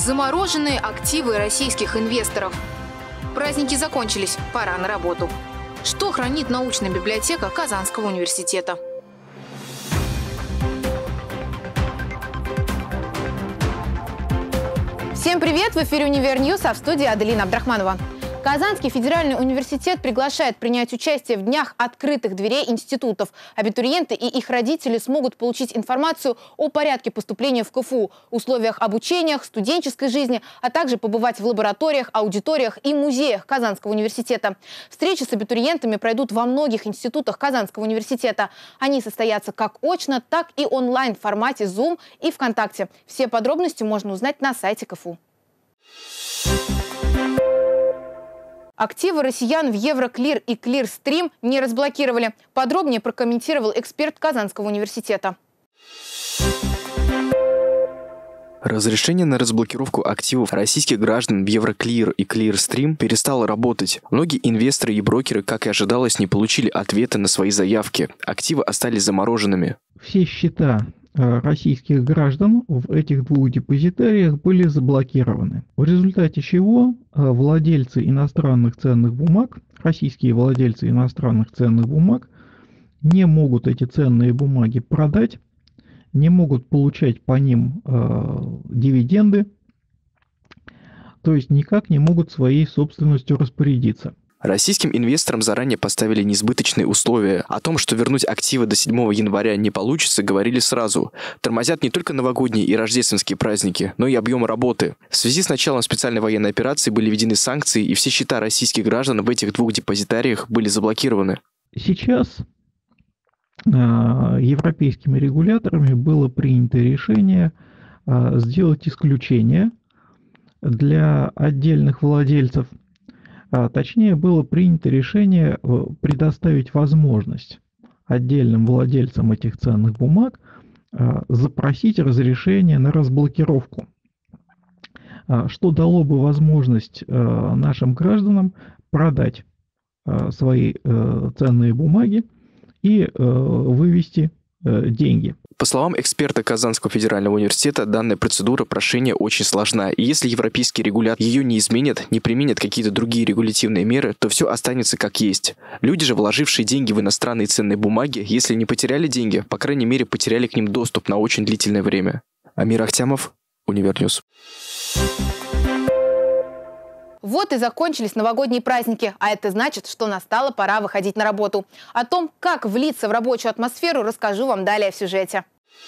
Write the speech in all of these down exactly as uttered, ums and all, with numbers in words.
Замороженные активы российских инвесторов. Праздники закончились, пора на работу. Что хранит научная библиотека Казанского университета? Всем привет! В эфире «Универньюз», а в студии Аделина Абдрахманова. Казанский федеральный университет приглашает принять участие в днях открытых дверей институтов. Абитуриенты и их родители смогут получить информацию о порядке поступления в ка эф у, условиях обучения, студенческой жизни, а также побывать в лабораториях, аудиториях и музеях Казанского университета. Встречи с абитуриентами пройдут во многих институтах Казанского университета. Они состоятся как очно, так и онлайн в формате Zoom и ВКонтакте. Все подробности можно узнать на сайте ка эф у. Активы россиян в Евроклир и Клирстрим не разблокировали. Подробнее прокомментировал эксперт Казанского университета. Разрешение на разблокировку активов российских граждан в Евроклир и Клирстрим перестало работать. Многие инвесторы и брокеры, как и ожидалось, не получили ответа на свои заявки. Активы остались замороженными. Все счета российских граждан в этих двух депозитариях были заблокированы. В результате чего владельцы иностранных ценных бумаг, российские владельцы иностранных ценных бумаг, не могут эти ценные бумаги продать, не могут получать по ним э, дивиденды, то есть никак не могут своей собственностью распорядиться. Российским инвесторам заранее поставили несбыточные условия. О том, что вернуть активы до седьмого января не получится, говорили сразу. Тормозят не только новогодние и рождественские праздники, но и объем работы. В связи с началом специальной военной операции были введены санкции, и все счета российских граждан в этих двух депозитариях были заблокированы. Сейчас э, европейскими регуляторами было принято решение э, сделать исключение для отдельных владельцев. А точнее, было принято решение предоставить возможность отдельным владельцам этих ценных бумаг запросить разрешение на разблокировку, что дало бы возможность нашим гражданам продать свои ценные бумаги и вывести деньги. По словам эксперта Казанского федерального университета, данная процедура прошения очень сложна. И если европейский регулятор ее не изменит, не применит какие-то другие регулятивные меры, то все останется как есть. Люди же, вложившие деньги в иностранные ценные бумаги, если не потеряли деньги, по крайней мере, потеряли к ним доступ на очень длительное время. Амир Ахтямов, Универньюз. Вот и закончились новогодние праздники, а это значит, что настала пора выходить на работу. О том, как влиться в рабочую атмосферу, расскажу вам далее в сюжете.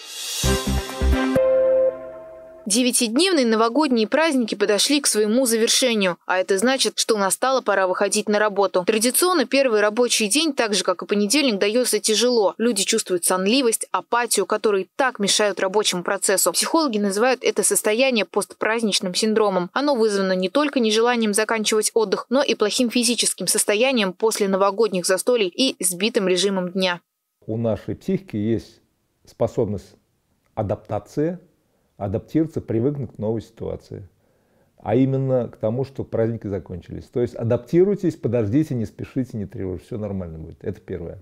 Девятидневные новогодние праздники подошли к своему завершению, а это значит, что настала пора выходить на работу. Традиционно первый рабочий день, так же как и понедельник, дается тяжело. Люди чувствуют сонливость, апатию, которые так мешают рабочему процессу. Психологи называют это состояние постпраздничным синдромом. Оно вызвано не только нежеланием заканчивать отдых, но и плохим физическим состоянием после новогодних застолий и сбитым режимом дня. У нашей психики есть способность адаптации, адаптироваться, привыкнуть к новой ситуации. А именно к тому, что праздники закончились. То есть адаптируйтесь, подождите, не спешите, не тревожьтесь, все нормально будет. Это первое.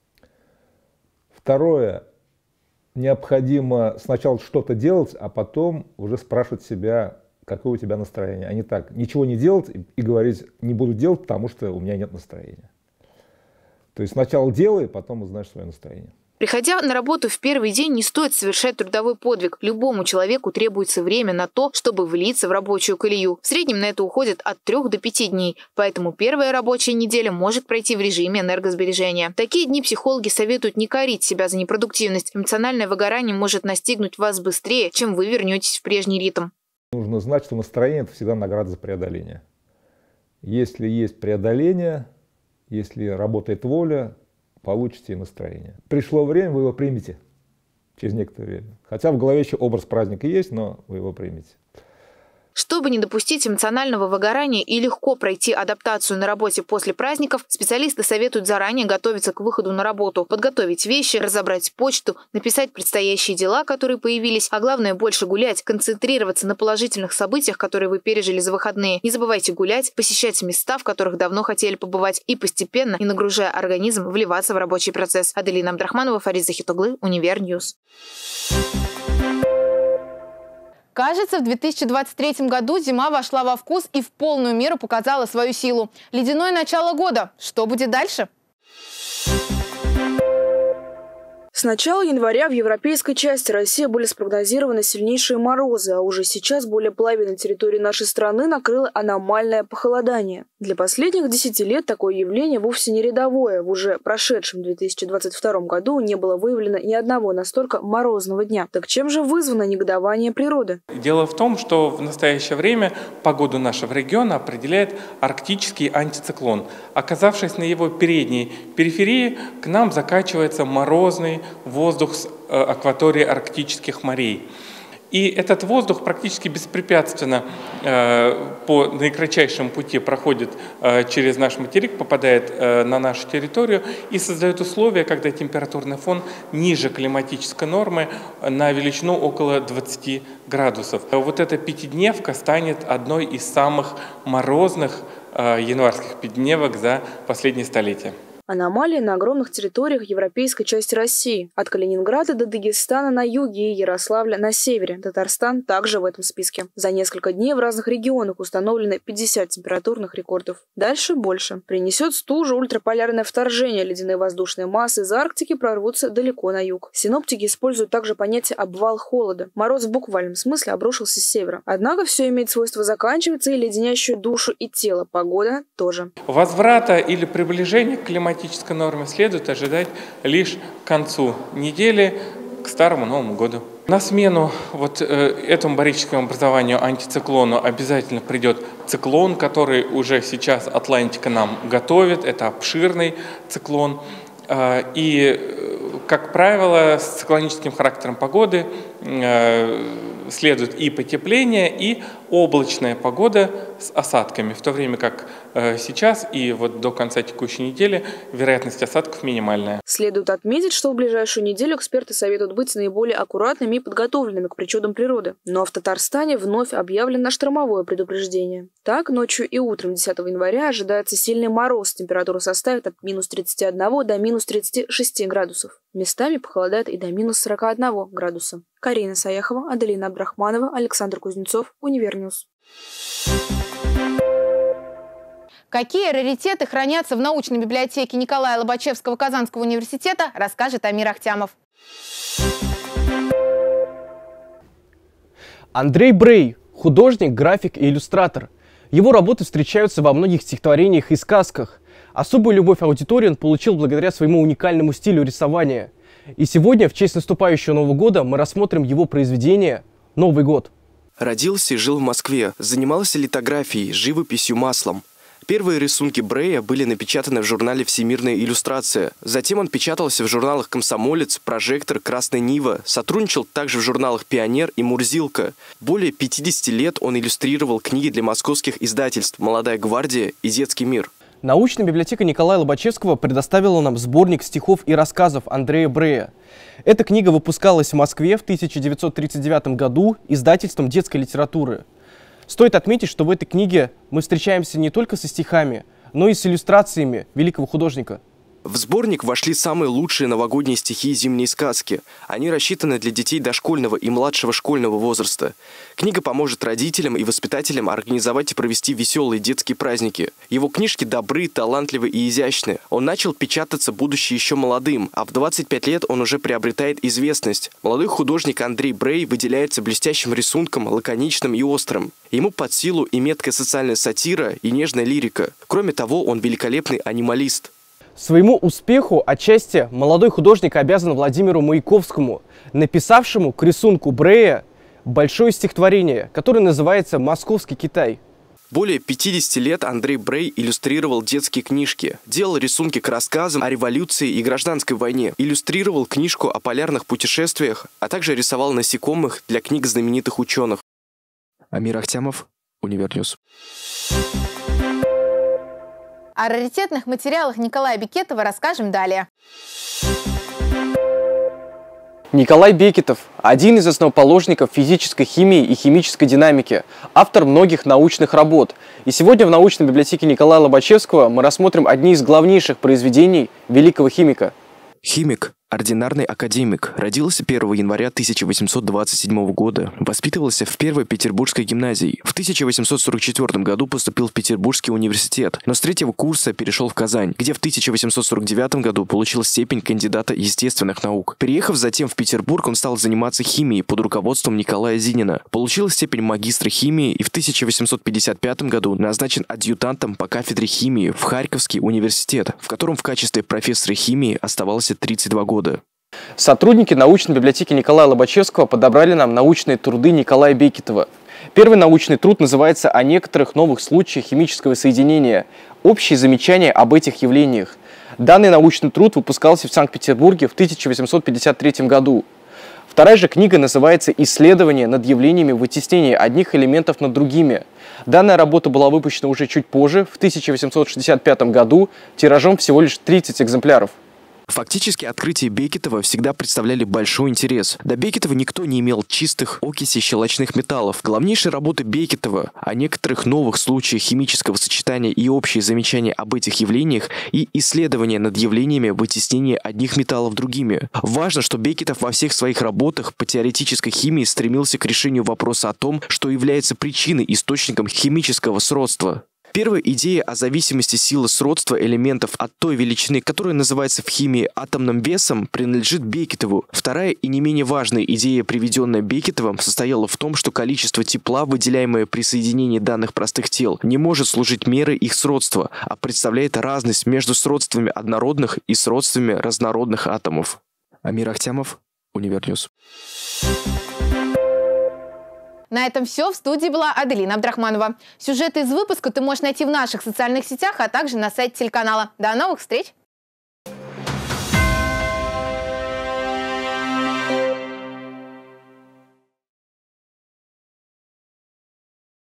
Второе. Необходимо сначала что-то делать, а потом уже спрашивать себя, какое у тебя настроение. А не так, ничего не делать и, и говорить, не буду делать, потому что у меня нет настроения. То есть сначала делай, потом узнаешь свое настроение. Приходя на работу в первый день, не стоит совершать трудовой подвиг. Любому человеку требуется время на то, чтобы влиться в рабочую колею. В среднем на это уходит от трех до пяти дней, поэтому первая рабочая неделя может пройти в режиме энергосбережения. Такие дни психологи советуют не корить себя за непродуктивность. Эмоциональное выгорание может настигнуть вас быстрее, чем вы вернетесь в прежний ритм. Нужно знать, что настроение – это всегда награда за преодоление. Если есть преодоление, если работает воля, получите и настроение. Пришло время, вы его примете через некоторое время. Хотя в голове еще образ праздника есть, но вы его примете. Чтобы не допустить эмоционального выгорания и легко пройти адаптацию на работе после праздников, специалисты советуют заранее готовиться к выходу на работу, подготовить вещи, разобрать почту, написать предстоящие дела, которые появились, а главное больше гулять, концентрироваться на положительных событиях, которые вы пережили за выходные. Не забывайте гулять, посещать места, в которых давно хотели побывать, и постепенно, не нагружая организм, вливаться в рабочий процесс. Аделина Абдрахманова, Фарид Захитоглы, Универньюз. Кажется, в две тысячи двадцать третьем году зима вошла во вкус и в полную меру показала свою силу. Ледяное начало года. Что будет дальше? С начала января в европейской части России были спрогнозированы сильнейшие морозы, а уже сейчас более половины территории нашей страны накрыло аномальное похолодание. Для последних десяти лет такое явление вовсе не рядовое. В уже прошедшем две тысячи двадцать втором году не было выявлено ни одного настолько морозного дня. Так чем же вызвано негодование природы? Дело в том, что в настоящее время погоду нашего региона определяет арктический антициклон. Оказавшись на его передней периферии, к нам закачивается морозный воздух с акватории арктических морей. И этот воздух практически беспрепятственно э, по наикратчайшему пути проходит э, через наш материк, попадает э, на нашу территорию и создает условия, когда температурный фон ниже климатической нормы на величину около двадцати градусов. Вот эта пятидневка станет одной из самых морозных э, январских пятидневок за последние столетия. Аномалии на огромных территориях европейской части России. От Калининграда до Дагестана на юге и Ярославля на севере. Татарстан также в этом списке. За несколько дней в разных регионах установлены пятьдесят температурных рекордов. Дальше больше. Принесет стужу ультраполярное вторжение. Ледяные воздушные массы из Арктики прорвутся далеко на юг. Синоптики используют также понятие «обвал холода». Мороз в буквальном смысле обрушился с севера. Однако все имеет свойство заканчиваться, и леденящую душу и тело погода тоже. Возврата или приближения к климатической норме следует ожидать лишь к концу недели, к Старому Новому году. На смену вот э, этому барическому образованию антициклону обязательно придет циклон, который уже сейчас Атлантика нам готовит. Это обширный циклон. Э, и, как правило, с циклоническим характером погоды э, следует и потепление, и облачная погода с осадками, в то время как э, сейчас и вот до конца текущей недели вероятность осадков минимальная. Следует отметить, что в ближайшую неделю эксперты советуют быть наиболее аккуратными и подготовленными к причудам природы. Но в Татарстане вновь объявлено штормовое предупреждение. Так, ночью и утром десятого января ожидается сильный мороз. Температура составит от минус тридцати одного до минус тридцати шести градусов. Местами похолодает и до минус сорока одного градуса. Карина Саяхова, Аделина Абдрахманова, Александр Кузнецов, Универньюз. Какие раритеты хранятся в научной библиотеке Николая Лобачевского Казанского университета, расскажет Амир Ахтямов. Андрей Брей – художник, график и иллюстратор. Его работы встречаются во многих стихотворениях и сказках. Особую любовь аудитории он получил благодаря своему уникальному стилю рисования. И сегодня, в честь наступающего Нового года, мы рассмотрим его произведение «Новый год». Родился и жил в Москве, занимался литографией, живописью, маслом. Первые рисунки Брея были напечатаны в журнале «Всемирная иллюстрация». Затем он печатался в журналах «Комсомолец», «Прожектор», «Красная Нива». Сотрудничал также в журналах «Пионер» и «Мурзилка». Более пятидесяти лет он иллюстрировал книги для московских издательств «Молодая гвардия» и «Детский мир». Научная библиотека Николая Лобачевского предоставила нам сборник стихов и рассказов Андрея Брея. Эта книга выпускалась в Москве в тысяча девятьсот тридцать девятом году издательством детской литературы. Стоит отметить, что в этой книге мы встречаемся не только со стихами, но и с иллюстрациями великого художника. В сборник вошли самые лучшие новогодние стихи и зимние сказки. Они рассчитаны для детей дошкольного и младшего школьного возраста. Книга поможет родителям и воспитателям организовать и провести веселые детские праздники. Его книжки добры, талантливы и изящны. Он начал печататься, будучи еще молодым, а в двадцать пять лет он уже приобретает известность. Молодой художник Андрей Брей выделяется блестящим рисунком, лаконичным и острым. Ему под силу и меткая социальная сатира, и нежная лирика. Кроме того, он великолепный анималист. Своему успеху отчасти молодой художник обязан Владимиру Маяковскому, написавшему к рисунку Брея большое стихотворение, которое называется «Московский Китай». Более пятидесяти лет Андрей Брей иллюстрировал детские книжки, делал рисунки к рассказам о революции и гражданской войне, иллюстрировал книжку о полярных путешествиях, а также рисовал насекомых для книг знаменитых ученых. Амир Ахтямов, Универньюз. О раритетных материалах Николая Бекетова расскажем далее. Николай Бекетов – один из основоположников физической химии и химической динамики, автор многих научных работ. И сегодня в научной библиотеке Николая Лобачевского мы рассмотрим одни из главнейших произведений великого химика. Химик Ординарный академик. Родился первого января тысяча восемьсот двадцать седьмого года. Воспитывался в Первой Петербургской гимназии. В тысяча восемьсот сорок четвёртом году поступил в Петербургский университет, но с третьего курса перешел в Казань, где в тысяча восемьсот сорок девятом году получил степень кандидата естественных наук. Переехав затем в Петербург, он стал заниматься химией под руководством Николая Зинина. Получил степень магистра химии и в тысяча восемьсот пятьдесят пятом году назначен адъютантом по кафедре химии в Харьковский университет, в котором в качестве профессора химии оставался тридцать два года. Сотрудники научной библиотеки Николая Лобачевского подобрали нам научные труды Николая Бекетова. Первый научный труд называется «О некоторых новых случаях химического соединения. Общие замечания об этих явлениях». Данный научный труд выпускался в Санкт-Петербурге в тысяча восемьсот пятьдесят третьем году. Вторая же книга называется «Исследование над явлениями вытеснения одних элементов над другими». Данная работа была выпущена уже чуть позже, в тысяча восемьсот шестьдесят пятом году, тиражом всего лишь тридцать экземпляров. Фактически открытия Бекетова всегда представляли большой интерес. До Бекетова никто не имел чистых окисей щелочных металлов. Главнейшая работа Бекетова о некоторых новых случаях химического сочетания и общие замечания об этих явлениях и исследования над явлениями вытеснения одних металлов другими. Важно, что Бекетов во всех своих работах по теоретической химии стремился к решению вопроса о том, что является причиной, источником химического сродства. Первая идея о зависимости силы сродства элементов от той величины, которая называется в химии атомным весом, принадлежит Бекетову. Вторая и не менее важная идея, приведенная Бекетовым, состояла в том, что количество тепла, выделяемое при соединении данных простых тел, не может служить мерой их сродства, а представляет разность между сродствами однородных и сродствами разнородных атомов. Амир Ахтямов, Универньюз. На этом все. В студии была Аделина Абдрахманова. Сюжеты из выпуска ты можешь найти в наших социальных сетях, а также на сайте телеканала. До новых встреч!